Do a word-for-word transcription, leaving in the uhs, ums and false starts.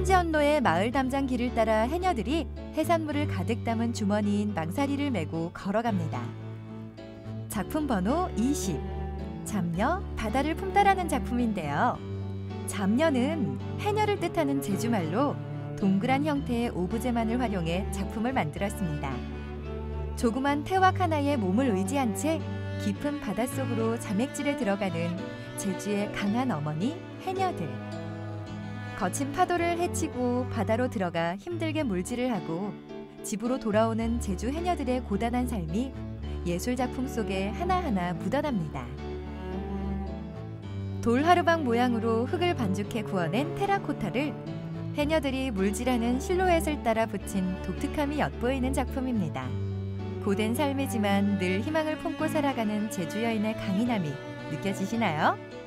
천지언로의 마을 담장 길을 따라 해녀들이 해산물을 가득 담은 주머니인 망사리를 메고 걸어갑니다. 작품 번호 이십. 잡녀, 바다를 품다라는 작품인데요. 잡녀는 해녀를 뜻하는 제주말로 동그란 형태의 오브제만을 활용해 작품을 만들었습니다. 조그만 태왁 하나에 몸을 의지한 채 깊은 바닷속으로 자맥질에 들어가는 제주의 강한 어머니 해녀들. 거친 파도를 헤치고 바다로 들어가 힘들게 물질을 하고 집으로 돌아오는 제주 해녀들의 고단한 삶이 예술작품 속에 하나하나 묻어납니다. 돌하르방 모양으로 흙을 반죽해 구워낸 테라코타를 해녀들이 물질하는 실루엣을 따라 붙인 독특함이 엿보이는 작품입니다. 고된 삶이지만 늘 희망을 품고 살아가는 제주 여인의 강인함이 느껴지시나요?